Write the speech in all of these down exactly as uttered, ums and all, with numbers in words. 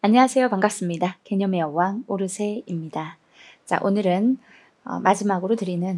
안녕하세요. 반갑습니다. 개념의 여왕 오르세입니다. 자, 오늘은 어, 마지막으로 드리는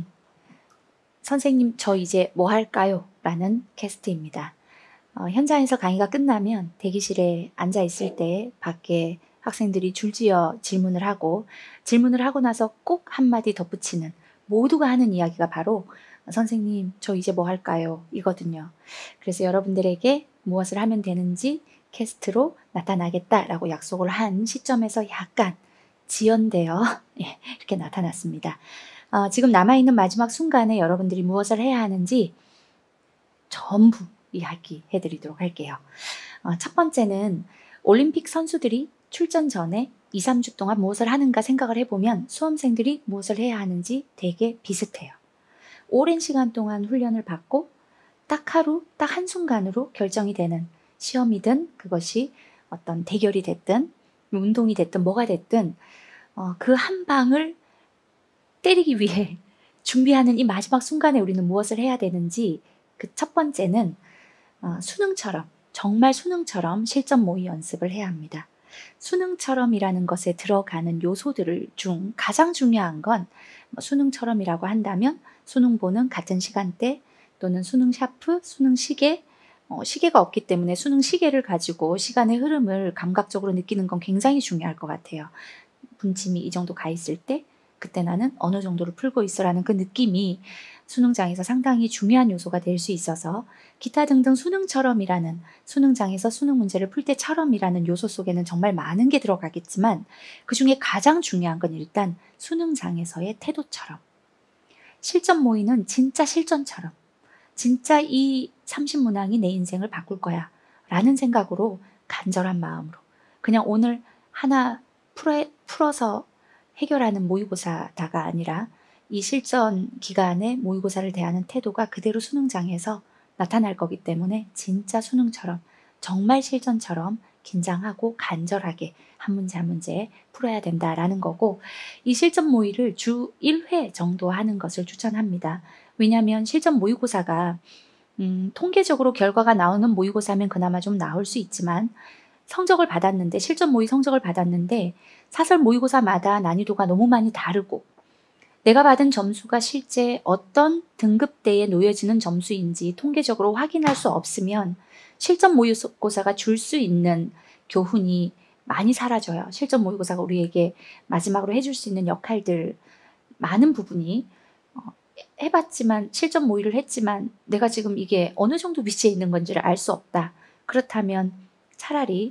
선생님 저 이제 뭐 할까요? 라는 캐스트입니다. 어, 현장에서 강의가 끝나면 대기실에 앉아 있을 때 밖에 학생들이 줄지어 질문을 하고 질문을 하고 나서 꼭 한마디 덧붙이는, 모두가 하는 이야기가 바로 선생님 저 이제 뭐 할까요? 이거든요. 그래서 여러분들에게 무엇을 하면 되는지 캐스트로 나타나겠다라고 약속을 한 시점에서 약간 지연되어 예, 이렇게 나타났습니다. 어, 지금 남아있는 마지막 순간에 여러분들이 무엇을 해야 하는지 전부 이야기해 드리도록 할게요. 어, 첫 번째는 올림픽 선수들이 출전 전에 이, 삼 주 동안 무엇을 하는가 생각을 해보면 수험생들이 무엇을 해야 하는지 되게 비슷해요. 오랜 시간 동안 훈련을 받고 딱 하루, 딱 한순간으로 결정이 되는, 시험이든 그것이 어떤 대결이 됐든 운동이 됐든 뭐가 됐든 어, 그 한 방을 때리기 위해 준비하는 이 마지막 순간에 우리는 무엇을 해야 되는지, 그 첫 번째는 어, 수능처럼, 정말 수능처럼 실전 모의 연습을 해야 합니다. 수능처럼이라는 것에 들어가는 요소들을 중 가장 중요한 건 뭐 수능처럼이라고 한다면 수능 보는 같은 시간대 또는 수능 샤프, 수능 시계, 어, 시계가 없기 때문에 수능 시계를 가지고 시간의 흐름을 감각적으로 느끼는 건 굉장히 중요할 것 같아요. 분침이 이 정도 가 있을 때 그때 나는 어느 정도를 풀고 있어라는 그 느낌이 수능장에서 상당히 중요한 요소가 될 수 있어서 기타 등등 수능처럼이라는, 수능장에서 수능 문제를 풀 때처럼이라는 요소 속에는 정말 많은 게 들어가겠지만 그 중에 가장 중요한 건 일단 수능장에서의 태도처럼, 실전 모의는 진짜 실전처럼, 진짜 이 삼십 문항이 내 인생을 바꿀 거야 라는 생각으로 간절한 마음으로 그냥 오늘 하나 풀어, 풀어서 해결하는 모의고사다가 아니라 이 실전 기간에 모의고사를 대하는 태도가 그대로 수능장에서 나타날 거기 때문에 진짜 수능처럼, 정말 실전처럼 긴장하고 간절하게 한 문제 한 문제 풀어야 된다라는 거고, 이 실전 모의를 주 일 회 정도 하는 것을 추천합니다. 왜냐하면 실전 모의고사가 음, 통계적으로 결과가 나오는 모의고사면 그나마 좀 나올 수 있지만 성적을 받았는데, 실전 모의 성적을 받았는데 사설 모의고사마다 난이도가 너무 많이 다르고 내가 받은 점수가 실제 어떤 등급대에 놓여지는 점수인지 통계적으로 확인할 수 없으면 실전 모의고사가 줄 수 있는 교훈이 많이 사라져요. 실전 모의고사가 우리에게 마지막으로 해줄 수 있는 역할들 많은 부분이 어, 해봤지만, 실전 모의를 했지만 내가 지금 이게 어느 정도 위치에 있는 건지를 알 수 없다. 그렇다면 차라리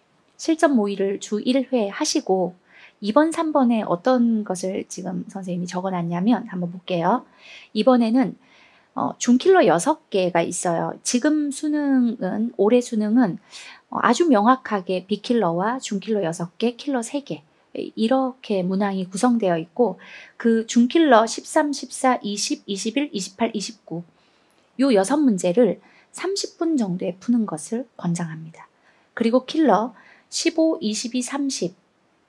실전 모의를 주 일 회 하시고 이 번, 삼 번에 어떤 것을 지금 선생님이 적어놨냐면 한번 볼게요. 이번에는 어, 준킬러 여섯 개가 있어요. 지금 수능은, 올해 수능은 어, 아주 명확하게 비킬러와 준킬러 여섯 개, 킬러 세 개 이렇게 문항이 구성되어 있고, 그 준킬러 십삼, 십사, 이십, 이십일, 이십팔, 이십구 요 여섯 문제를 삼십 분 정도에 푸는 것을 권장합니다. 그리고 킬러 십오, 이십이, 삼십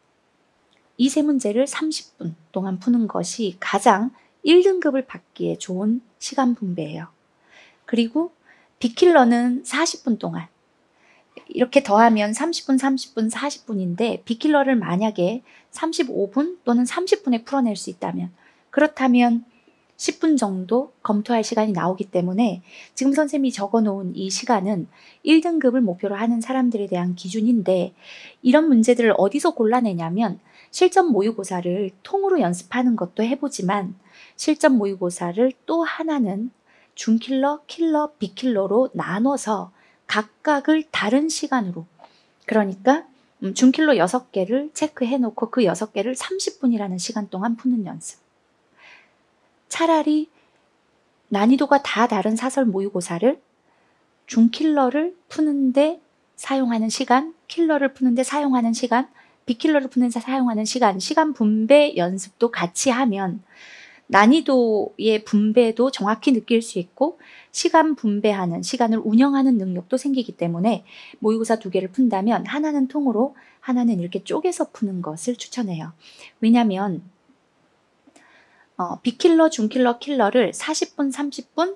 이 세 문제를 삼십 분 동안 푸는 것이 가장 일 등급을 받기에 좋은 시간 분배예요. 그리고 비킬러는 사십 분 동안, 이렇게 더하면 삼십 분, 삼십 분, 사십 분인데 비킬러를 만약에 삼십오 분 또는 삼십 분에 풀어낼 수 있다면, 그렇다면 십 분 정도 검토할 시간이 나오기 때문에 지금 선생님이 적어놓은 이 시간은 일 등급을 목표로 하는 사람들에 대한 기준인데, 이런 문제들을 어디서 골라내냐면 실전 모의고사를 통으로 연습하는 것도 해보지만 실전 모의고사를 또 하나는 준킬러, 킬러, 비킬러로 나눠서 각각을 다른 시간으로, 그러니까 음, 준킬러 여섯 개를 체크해 놓고 그 여섯 개를 삼십 분이라는 시간 동안 푸는 연습. 차라리 난이도가 다 다른 사설 모의고사를 준킬러를 푸는데 사용하는 시간, 킬러를 푸는데 사용하는 시간, 비킬러를 푸는데 사용하는 시간, 시간 분배 연습도 같이 하면 난이도의 분배도 정확히 느낄 수 있고 시간 분배하는, 시간을 운영하는 능력도 생기기 때문에 모의고사 두 개를 푼다면 하나는 통으로, 하나는 이렇게 쪼개서 푸는 것을 추천해요. 왜냐하면 어, 비킬러, 준킬러, 킬러를 사십 분, 삼십 분,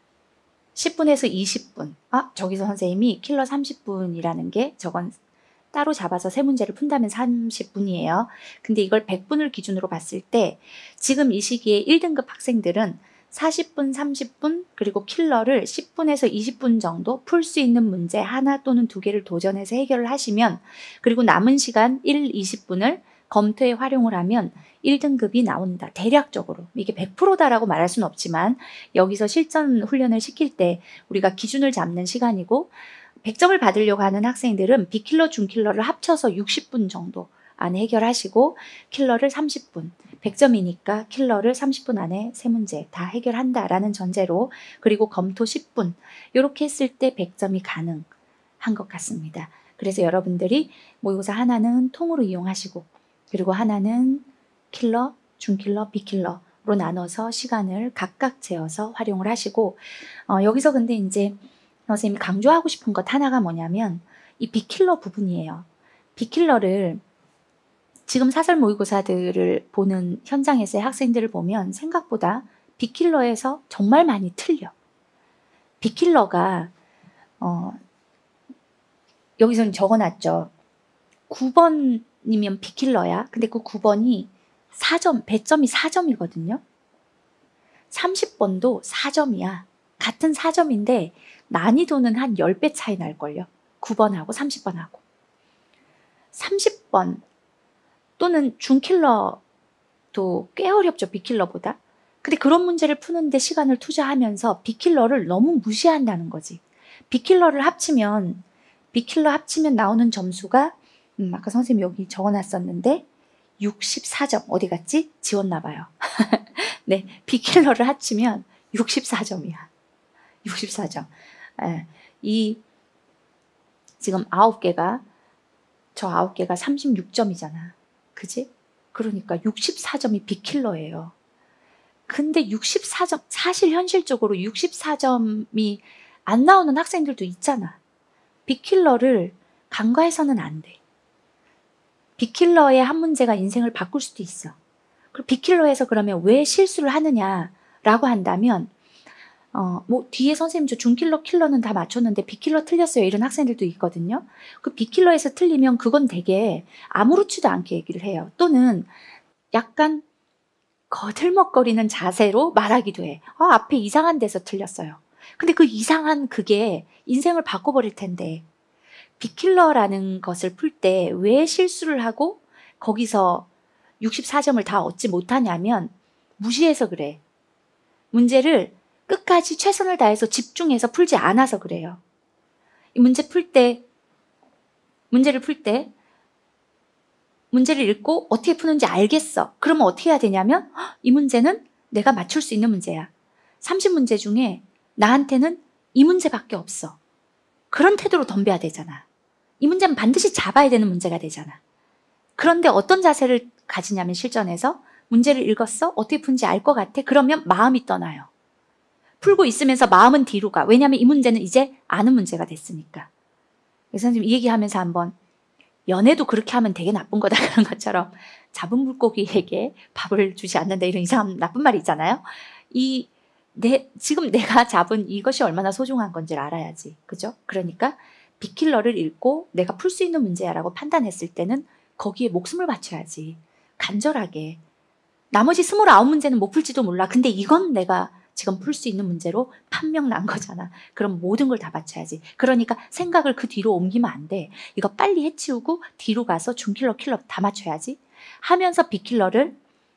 십 분에서 이십 분. 아, 저기서 선생님이 킬러 삼십 분이라는 게 저건 따로 잡아서 세 문제를 푼다면 삼십 분이에요. 근데 이걸 백 분을 기준으로 봤을 때 지금 이 시기에 일 등급 학생들은 사십 분, 삼십 분, 그리고 킬러를 십 분에서 이십 분 정도 풀 수 있는 문제 하나 또는 두 개를 도전해서 해결을 하시면, 그리고 남은 시간 일, 이십 분을 검토에 활용을 하면 일 등급이 나온다. 대략적으로. 이게 백 퍼센트다라고 말할 수는 없지만 여기서 실전 훈련을 시킬 때 우리가 기준을 잡는 시간이고, 백 점을 받으려고 하는 학생들은 비킬러, 중킬러를 합쳐서 육십 분 정도 안에 해결하시고 킬러를 삼십 분, 백 점이니까 킬러를 삼십 분 안에 세 문제 다 해결한다라는 전제로, 그리고 검토 십 분, 이렇게 했을 때 백 점이 가능한 것 같습니다. 그래서 여러분들이 모의고사 하나는 통으로 이용하시고, 그리고 하나는 킬러, 중킬러, 비킬러로 나눠서 시간을 각각 재어서 활용을 하시고, 어, 여기서 근데 이제 선생님이 강조하고 싶은 것 하나가 뭐냐면 이 비킬러 부분이에요. 비킬러를 지금 사설 모의고사들을 보는 현장에서의 학생들을 보면 생각보다 비킬러에서 정말 많이 틀려. 비킬러가 어, 여기서는 적어놨죠. 구 번이면 비킬러야. 근데 그 구 번이 사 점, 배점이 사 점이거든요. 삼십 번도 사 점이야. 같은 사 점인데 난이도는 한 십 배 차이 날걸요. 구 번하고 삼십 번하고. 삼십 번 또는 중킬러도 꽤 어렵죠, 비킬러보다. 근데 그런 문제를 푸는데 시간을 투자하면서 비킬러를 너무 무시한다는 거지. 비킬러를 합치면, 비킬러 합치면 나오는 점수가, 음, 아까 선생님이 여기 적어놨었는데, 육십사 점. 어디 갔지? 지웠나 봐요. 네, 비킬러를 합치면 육십사 점이야. 육십사 점. 예, 이, 지금 아홉 개가, 저 아홉 개가 삼십육 점이잖아. 그지? 그러니까 육십사 점이 비킬러예요. 근데 육십사 점, 사실 현실적으로 육십사 점이 안 나오는 학생들도 있잖아. 비킬러를 간과해서는 안 돼. 비킬러의 한 문제가 인생을 바꿀 수도 있어. 그리고 비킬러에서 그러면 왜 실수를 하느냐라고 한다면, 어, 뭐, 뒤에 선생님 저 중킬러, 킬러는 다 맞췄는데 비킬러 틀렸어요. 이런 학생들도 있거든요. 그 비킬러에서 틀리면 그건 되게 아무렇지도 않게 얘기를 해요. 또는 약간 거들먹거리는 자세로 말하기도 해. 아, 앞에 이상한 데서 틀렸어요. 근데 그 이상한 그게 인생을 바꿔버릴 텐데, 비킬러라는 것을 풀 때 왜 실수를 하고 거기서 육십사 점을 다 얻지 못하냐면 무시해서 그래. 문제를 끝까지 최선을 다해서 집중해서 풀지 않아서 그래요. 이 문제 풀 때, 문제를 풀 때, 문제를 읽고 어떻게 푸는지 알겠어. 그러면 어떻게 해야 되냐면, 이 문제는 내가 맞출 수 있는 문제야. 삼십 문제 중에 나한테는 이 문제밖에 없어. 그런 태도로 덤벼야 되잖아. 이 문제는 반드시 잡아야 되는 문제가 되잖아. 그런데 어떤 자세를 가지냐면 실전에서 문제를 읽었어? 어떻게 푸는지 알 것 같아? 그러면 마음이 떠나요. 풀고 있으면서 마음은 뒤로 가. 왜냐하면 이 문제는 이제 아는 문제가 됐으니까. 그래서 선생님 이 얘기하면서 한번 연애도 그렇게 하면 되게 나쁜 거다 그런 것처럼 잡은 물고기에게 밥을 주지 않는다 이런 이상한 나쁜 말이 있잖아요. 이 내, 지금 내가 잡은 이것이 얼마나 소중한 건지를 알아야지. 그죠? 그러니까 비킬러를 읽고 내가 풀 수 있는 문제야라고 판단했을 때는 거기에 목숨을 바쳐야지. 간절하게. 나머지 스물아홉 문제는 못 풀지도 몰라. 근데 이건 내가 지금 풀 수 있는 문제로 판명 난 거잖아. 그럼 모든 걸 다 바쳐야지. 그러니까 생각을 그 뒤로 옮기면 안 돼. 이거 빨리 해치우고 뒤로 가서 중킬러, 킬러 다 맞춰야지. 하면서 비킬러를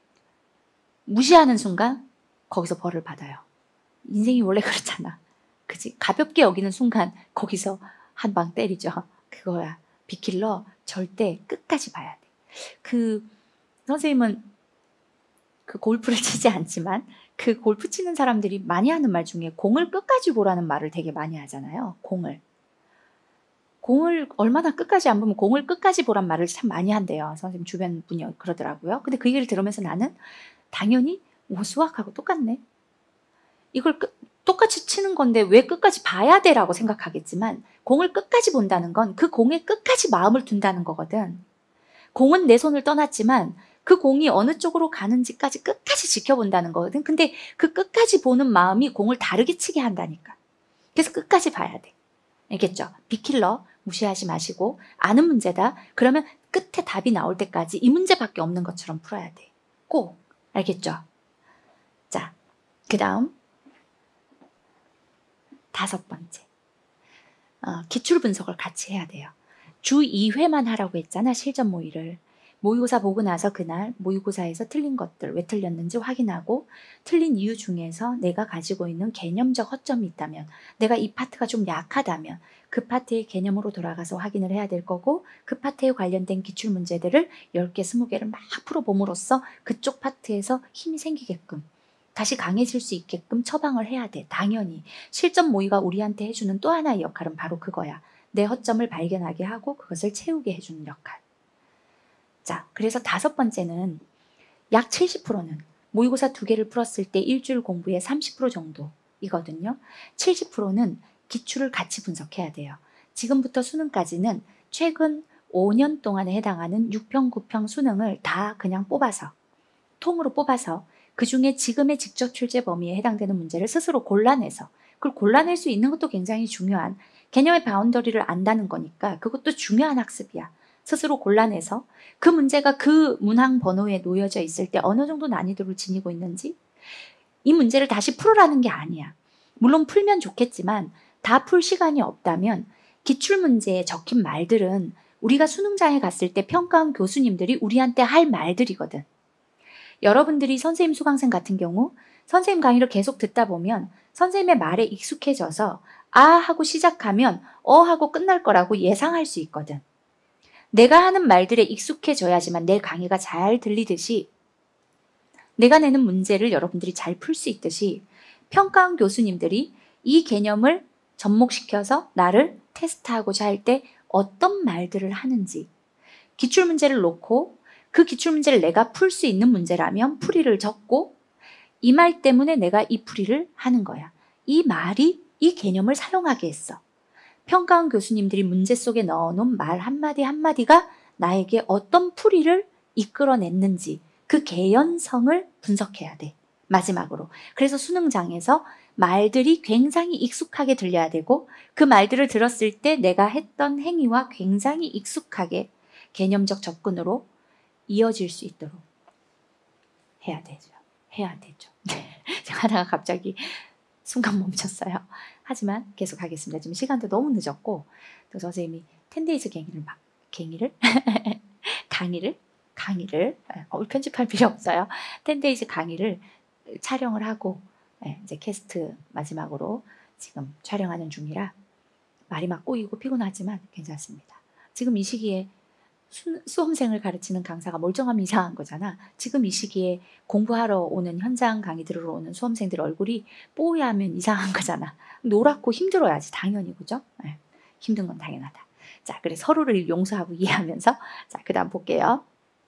무시하는 순간 거기서 벌을 받아요. 인생이 원래 그렇잖아. 그치? 가볍게 여기는 순간 거기서 한 방 때리죠. 그거야. 비킬러 절대 끝까지 봐야 돼. 그 선생님은 그 골프를 치지 않지만 그 골프 치는 사람들이 많이 하는 말 중에 공을 끝까지 보라는 말을 되게 많이 하잖아요. 공을. 공을 얼마나 끝까지 안 보면 공을 끝까지 보란 말을 참 많이 한대요. 선생님 주변 분이 그러더라고요. 근데 그 얘기를 들으면서 나는 당연히 오, 수학하고 똑같네. 이걸 끝, 똑같이 치는 건데 왜 끝까지 봐야 돼? 라고 생각하겠지만 공을 끝까지 본다는 건 그 공에 끝까지 마음을 둔다는 거거든. 공은 내 손을 떠났지만 그 공이 어느 쪽으로 가는지까지 끝까지 지켜본다는 거거든. 근데 그 끝까지 보는 마음이 공을 다르게 치게 한다니까. 그래서 끝까지 봐야 돼. 알겠죠? 비킬러 무시하지 마시고 아는 문제다. 그러면 끝에 답이 나올 때까지 이 문제밖에 없는 것처럼 풀어야 돼. 꼭. 알겠죠? 자, 그 다음 다섯 번째. 어, 기출 분석을 같이 해야 돼요. 주 이 회만 하라고 했잖아. 실전 모의를. 모의고사 보고 나서 그날 모의고사에서 틀린 것들 왜 틀렸는지 확인하고 틀린 이유 중에서 내가 가지고 있는 개념적 허점이 있다면 내가 이 파트가 좀 약하다면 그 파트의 개념으로 돌아가서 확인을 해야 될 거고 그 파트에 관련된 기출문제들을 열 개, 스무 개를 막 풀어봄으로써 그쪽 파트에서 힘이 생기게끔 다시 강해질 수 있게끔 처방을 해야 돼. 당연히. 실전 모의가 우리한테 해주는 또 하나의 역할은 바로 그거야. 내 허점을 발견하게 하고 그것을 채우게 해주는 역할. 자, 그래서 다섯 번째는 약 칠십 퍼센트는 모의고사 두 개를 풀었을 때 일주일 공부의 삼십 퍼센트 정도이거든요. 칠십 퍼센트는 기출을 같이 분석해야 돼요. 지금부터 수능까지는 최근 오 년 동안에 해당하는 육 평, 구 평 수능을 다 그냥 뽑아서 통으로 뽑아서 그 중에 지금의 직접 출제 범위에 해당되는 문제를 스스로 골라내서 그걸 골라낼 수 있는 것도 굉장히 중요한 개념의 바운더리를 안다는 거니까 그것도 중요한 학습이야. 스스로 골라내서 그 문제가 그 문항 번호에 놓여져 있을 때 어느 정도 난이도를 지니고 있는지 이 문제를 다시 풀으라는 게 아니야. 물론 풀면 좋겠지만 다 풀 시간이 없다면 기출문제에 적힌 말들은 우리가 수능장에 갔을 때 평가한 교수님들이 우리한테 할 말들이거든. 여러분들이 선생님 수강생 같은 경우 선생님 강의를 계속 듣다 보면 선생님의 말에 익숙해져서 아 하고 시작하면 어 하고 끝날 거라고 예상할 수 있거든. 내가 하는 말들에 익숙해져야지만 내 강의가 잘 들리듯이 내가 내는 문제를 여러분들이 잘 풀 수 있듯이 평가한 교수님들이 이 개념을 접목시켜서 나를 테스트하고자 할 때 어떤 말들을 하는지 기출문제를 놓고 그 기출문제를 내가 풀 수 있는 문제라면 풀이를 적고 이 말 때문에 내가 이 풀이를 하는 거야. 이 말이 이 개념을 사용하게 했어. 평가한 교수님들이 문제 속에 넣어놓은 말 한마디 한마디가 나에게 어떤 풀이를 이끌어냈는지 그 개연성을 분석해야 돼. 마지막으로. 그래서 수능장에서 말들이 굉장히 익숙하게 들려야 되고 그 말들을 들었을 때 내가 했던 행위와 굉장히 익숙하게 개념적 접근으로 이어질 수 있도록 해야 되죠. 해야 되죠. 제가 하다가 갑자기 순간 멈췄어요. 하지만 계속 하겠습니다. 지금 시간도 너무 늦었고 또 선생님이 텐데이즈 갱의를 막 갱의를 강의를 강의를 어, 편집할 필요 없어요. 텐데이즈 강의를 촬영을 하고 네, 이제 캐스트 마지막으로 지금 촬영하는 중이라 말이 막 꼬이고 피곤하지만 괜찮습니다. 지금 이 시기에 수, 수험생을 가르치는 강사가 멀쩡하면 이상한 거잖아. 지금 이 시기에 공부하러 오는 현장 강의 들으러 오는 수험생들 얼굴이 뽀얗면 이상한 거잖아. 노랗고 힘들어야지 당연히 그죠? 네, 힘든 건 당연하다. 자, 그래 서로를 용서하고 이해하면서 자, 그 다음 볼게요.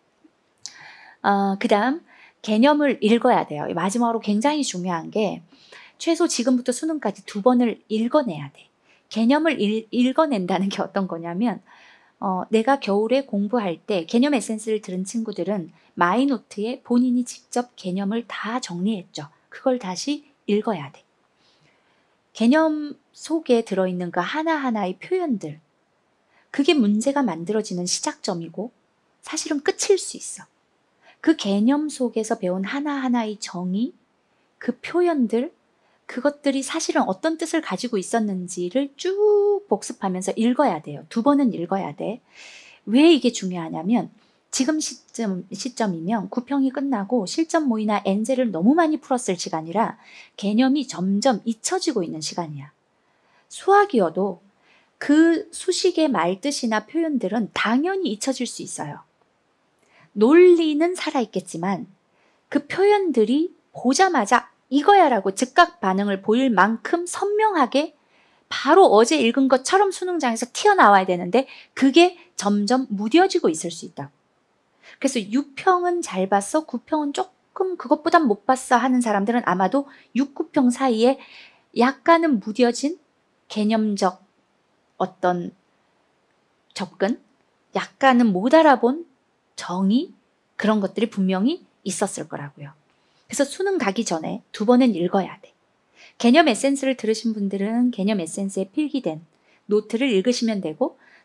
어, 그 다음 개념을 읽어야 돼요. 마지막으로 굉장히 중요한 게 최소 지금부터 수능까지 두 번을 읽어내야 돼. 개념을 읽, 읽어낸다는 게 어떤 거냐면 어, 내가 겨울에 공부할 때 개념 에센스를 들은 친구들은 마이노트에 본인이 직접 개념을 다 정리했죠. 그걸 다시 읽어야 돼. 개념 속에 들어있는 그 하나하나의 표현들 그게 문제가 만들어지는 시작점이고 사실은 끝일 수 있어. 그 개념 속에서 배운 하나하나의 정의, 그 표현들, 그것들이 사실은 어떤 뜻을 가지고 있었는지를 쭉 복습하면서 읽어야 돼요. 두 번은 읽어야 돼. 왜 이게 중요하냐면 지금 시점, 시점이면 구평이 끝나고 실전 모의나 엔제를 너무 많이 풀었을 시간이라 개념이 점점 잊혀지고 있는 시간이야. 수학이어도 그 수식의 말뜻이나 표현들은 당연히 잊혀질 수 있어요. 논리는 살아있겠지만 그 표현들이 보자마자 이거야 라고 즉각 반응을 보일 만큼 선명하게 바로 어제 읽은 것처럼 수능장에서 튀어나와야 되는데 그게 점점 무뎌지고 있을 수 있다고. 그래서 육 평은 잘 봤어, 구 평은 조금 그것보단 못 봤어 하는 사람들은 아마도 육, 구 평 사이에 약간은 무뎌진 개념적 어떤 접근, 약간은 못 알아본 정의 그런 것들이 분명히 있었을 거라고요. 그래서 수능 가기 전에 두 번은 읽어야 돼. 개념 에센스를 들으신 분들은 개념 에센스에 필기된 노트를 읽으시면 되고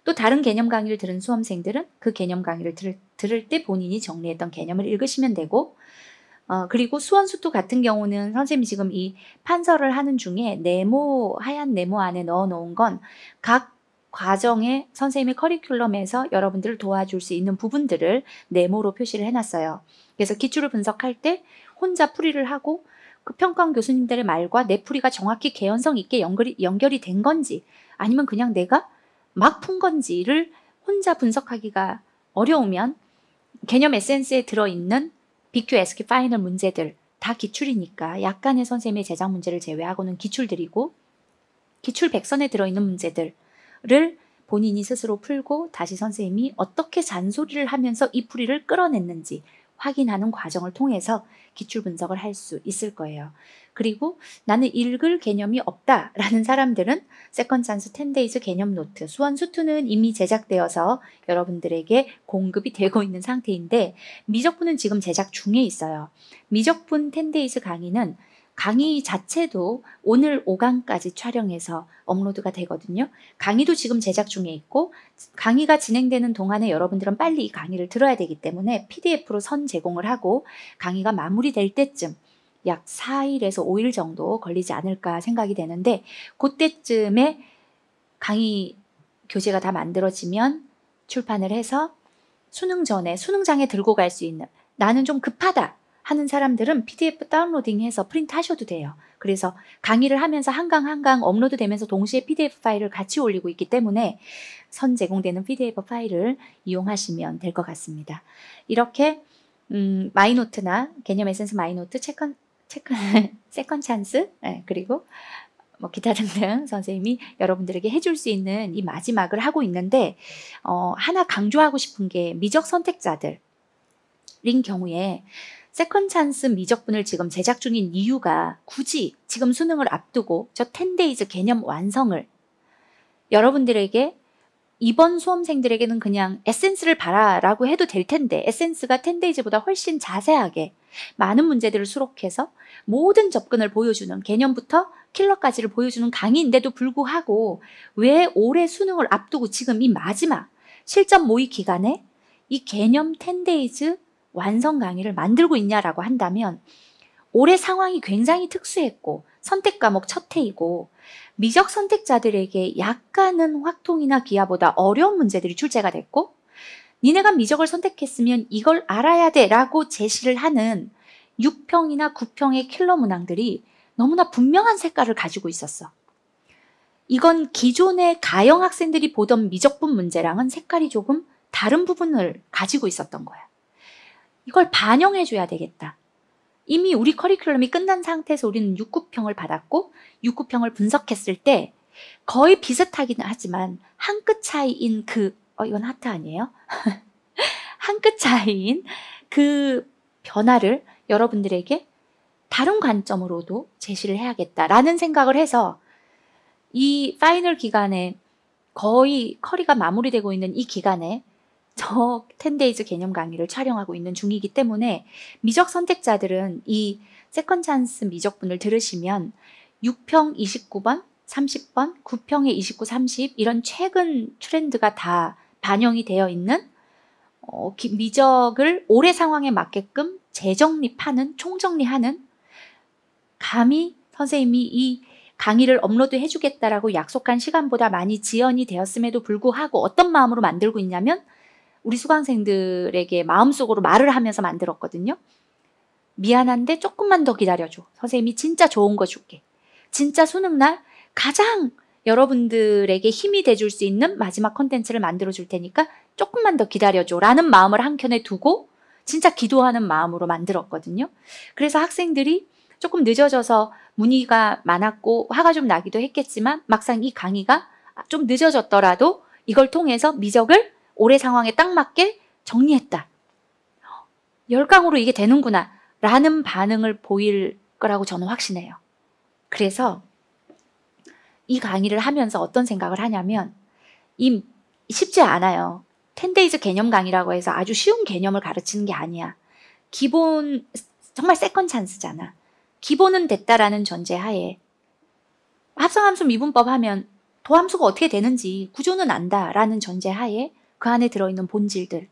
또 다른 개념 강의를 들은 수험생들은 그 개념 강의를 들을, 들을 때 본인이 정리했던 개념을 읽으시면 되고, 어, 그리고 수원수투 같은 경우는 선생님이 지금 이 판서를 하는 중에 네모, 하얀 네모 안에 넣어 놓은 건 각 과정에 선생님의 커리큘럼에서 여러분들을 도와줄 수 있는 부분들을 네모로 표시를 해놨어요. 그래서 기출을 분석할 때 혼자 풀이를 하고 그 평가원 교수님들의 말과 내 풀이가 정확히 개연성 있게 연결이, 연결이 된 건지 아니면 그냥 내가 막 푼 건지를 혼자 분석하기가 어려우면 개념 에센스에 들어있는 비큐, 에스큐, 파이널 문제들 다 기출이니까 약간의 선생님의 제작 문제를 제외하고는 기출들이고 기출 백선에 들어있는 문제들을 본인이 스스로 풀고 다시 선생님이 어떻게 잔소리를 하면서 이 풀이를 끌어냈는지 확인하는 과정을 통해서 기출 분석을 할 수 있을 거예요. 그리고 나는 읽을 개념이 없다라는 사람들은 세컨드 찬스 텐 데이즈 개념 노트, 수원수투는 이미 제작되어서 여러분들에게 공급이 되고 있는 상태인데 미적분은 지금 제작 중에 있어요. 미적분 텐 데이즈 강의는 강의 자체도 오늘 오 강까지 촬영해서 업로드가 되거든요. 강의도 지금 제작 중에 있고 강의가 진행되는 동안에 여러분들은 빨리 이 강의를 들어야 되기 때문에 피디에프로 선 제공을 하고 강의가 마무리될 때쯤 약 사 일에서 오 일 정도 걸리지 않을까 생각이 되는데 그때쯤에 강의 교재가 다 만들어지면 출판을 해서 수능 전에 수능장에 들고 갈 수 있는 나는 좀 급하다 하는 사람들은 피디에프 다운로딩해서 프린트 하셔도 돼요. 그래서 강의를 하면서 한강 한강 업로드 되면서 동시에 피디에프 파일을 같이 올리고 있기 때문에 선 제공되는 피디에프 파일을 이용하시면 될 것 같습니다. 이렇게 음, 마이노트나 개념 에센스 마이노트, 체컨, 체컨, 세컨 찬스, 네, 그리고 뭐 기타 등등 선생님이 여러분들에게 해줄 수 있는 이 마지막을 하고 있는데 어, 하나 강조하고 싶은 게 미적 선택자들인 경우에 세컨 찬스 미적분을 지금 제작 중인 이유가 굳이 지금 수능을 앞두고 저 텐 데이즈 개념 완성을 여러분들에게 이번 수험생들에게는 그냥 에센스를 봐라라고 해도 될 텐데 에센스가 텐 데이즈보다 훨씬 자세하게 많은 문제들을 수록해서 모든 접근을 보여주는 개념부터 킬러까지를 보여주는 강의인데도 불구하고 왜 올해 수능을 앞두고 지금 이 마지막 실전 모의 기간에 이 개념 텐 데이즈 완성 강의를 만들고 있냐라고 한다면 올해 상황이 굉장히 특수했고 선택 과목 첫 해이고 미적 선택자들에게 약간은 확통이나 기하보다 어려운 문제들이 출제가 됐고 니네가 미적을 선택했으면 이걸 알아야 돼 라고 제시를 하는 육 평이나 구 평의 킬러 문항들이 너무나 분명한 색깔을 가지고 있었어. 이건 기존의 가형 학생들이 보던 미적분 문제랑은 색깔이 조금 다른 부분을 가지고 있었던 거야. 이걸 반영해줘야 되겠다. 이미 우리 커리큘럼이 끝난 상태에서 우리는 육, 구 평을 받았고 육, 구 평을 분석했을 때 거의 비슷하기는 하지만 한 끗 차이인 그 어, 이건 하트 아니에요? 한 끗 차이인 그 변화를 여러분들에게 다른 관점으로도 제시를 해야겠다라는 생각을 해서 이 파이널 기간에 거의 커리가 마무리되고 있는 이 기간에 저 텐 데이즈 개념 강의를 촬영하고 있는 중이기 때문에 미적 선택자들은 이 세컨 찬스 미적분을 들으시면 육 평 이십구 번, 삼십 번, 구 평에 이십구, 삼십 이런 최근 트렌드가 다 반영이 되어 있는 어, 미적을 올해 상황에 맞게끔 재정립하는, 총정리하는 감히 선생님이 이 강의를 업로드 해주겠다라고 약속한 시간보다 많이 지연이 되었음에도 불구하고 어떤 마음으로 만들고 있냐면 우리 수강생들에게 마음속으로 말을 하면서 만들었거든요. 미안한데 조금만 더 기다려줘. 선생님이 진짜 좋은 거 줄게. 진짜 수능날 가장 여러분들에게 힘이 돼줄 수 있는 마지막 콘텐츠를 만들어 줄 테니까 조금만 더 기다려줘 라는 마음을 한켠에 두고 진짜 기도하는 마음으로 만들었거든요. 그래서 학생들이 조금 늦어져서 문의가 많았고 화가 좀 나기도 했겠지만 막상 이 강의가 좀 늦어졌더라도 이걸 통해서 미적을 올해 상황에 딱 맞게 정리했다. 열 강으로 이게 되는구나 라는 반응을 보일 거라고 저는 확신해요. 그래서 이 강의를 하면서 어떤 생각을 하냐면 이 쉽지 않아요. 텐 데이즈 개념 강의라고 해서 아주 쉬운 개념을 가르치는 게 아니야. 기본 정말 세컨 찬스잖아. 기본은 됐다라는 전제하에 합성함수 미분법 하면 도함수가 어떻게 되는지 구조는 안다라는 전제하에 그 안에 들어있는 본질들,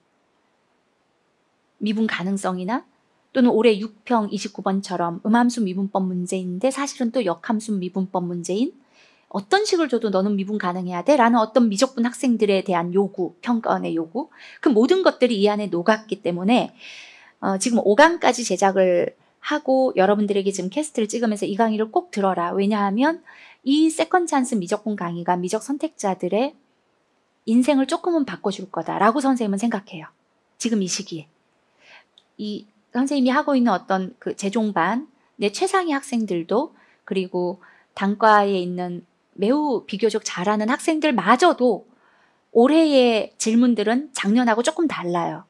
미분 가능성이나 또는 올해 육 평 이십구 번처럼 음함수 미분법 문제인데 사실은 또 역함수 미분법 문제인 어떤 식을 줘도 너는 미분 가능해야 돼 라는 어떤 미적분 학생들에 대한 요구, 평가원의 요구, 그 모든 것들이 이 안에 녹았기 때문에 어, 지금 오 강까지 제작을 하고 여러분들에게 지금 캐스트를 찍으면서 이 강의를 꼭 들어라. 왜냐하면 이 세컨 찬스 미적분 강의가 미적 선택자들의 인생을 조금은 바꿔줄 거다라고 선생님은 생각해요. 지금 이 시기에. 이 선생님이 하고 있는 어떤 그 재종반, 내 최상위 학생들도 그리고 단과에 있는 매우 비교적 잘하는 학생들마저도 올해의 질문들은 작년하고 조금 달라요.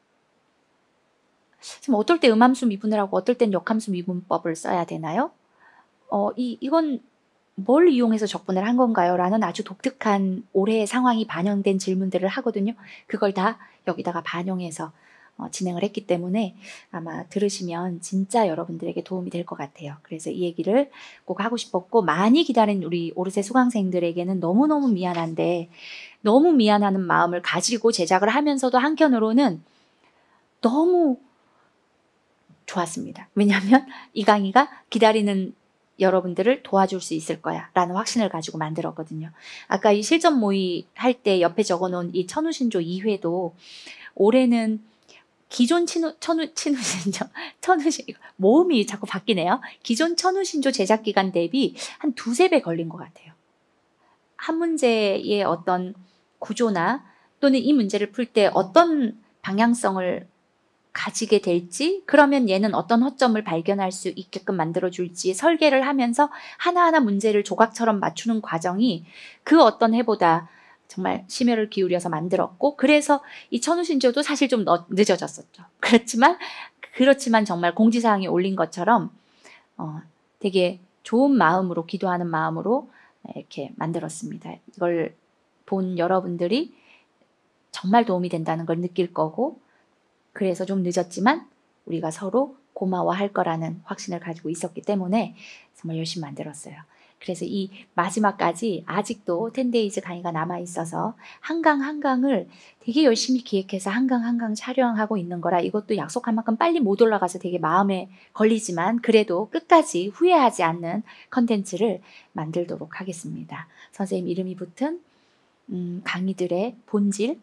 지금 어떨 때 음함수 미분을 하고 어떨 땐 역함수 미분법을 써야 되나요? 어, 이, 이건 뭘 이용해서 적분을 한 건가요? 라는 아주 독특한 올해의 상황이 반영된 질문들을 하거든요. 그걸 다 여기다가 반영해서 어, 진행을 했기 때문에 아마 들으시면 진짜 여러분들에게 도움이 될 것 같아요. 그래서 이 얘기를 꼭 하고 싶었고, 많이 기다린 우리 오르세 수강생들에게는 너무너무 미안한데 너무 미안하는 마음을 가지고 제작을 하면서도 한편으로는 너무 좋았습니다. 왜냐하면 이 강의가 기다리는 여러분들을 도와줄 수 있을 거야 라는 확신을 가지고 만들었거든요. 아까 이 실전 모의 할 때 옆에 적어놓은 이 천우신조 이 회도 올해는 기존 친우, 천우, 친우신조, 천우신, 모음이 자꾸 바뀌네요. 기존 천우신조 제작 기간 대비 한 두세 배 걸린 것 같아요. 한 문제의 어떤 구조나 또는 이 문제를 풀 때 어떤 방향성을 가지게 될지, 그러면 얘는 어떤 허점을 발견할 수 있게끔 만들어줄지 설계를 하면서 하나하나 문제를 조각처럼 맞추는 과정이 그 어떤 해보다 정말 심혈을 기울여서 만들었고, 그래서 이 천우신조도 사실 좀 늦어졌었죠. 그렇지만 그렇지만 정말 공지사항에 올린 것처럼 어, 되게 좋은 마음으로, 기도하는 마음으로 이렇게 만들었습니다. 이걸 본 여러분들이 정말 도움이 된다는 걸 느낄 거고, 그래서 좀 늦었지만 우리가 서로 고마워할 거라는 확신을 가지고 있었기 때문에 정말 열심히 만들었어요. 그래서 이 마지막까지 아직도 텐 데이즈 강의가 남아있어서 한강 한강을 되게 열심히 기획해서 한강 한강 촬영하고 있는 거라 이것도 약속한 만큼 빨리 못 올라가서 되게 마음에 걸리지만 그래도 끝까지 후회하지 않는 컨텐츠를 만들도록 하겠습니다. 선생님 이름이 붙은 음, 강의들의 본질을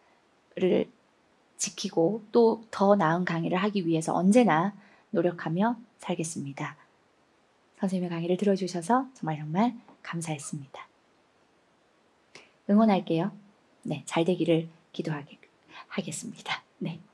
지키고 또 더 나은 강의를 하기 위해서 언제나 노력하며 살겠습니다. 선생님의 강의를 들어주셔서 정말 정말 감사했습니다. 응원할게요. 네, 잘 되기를 기도하겠습니다. 네.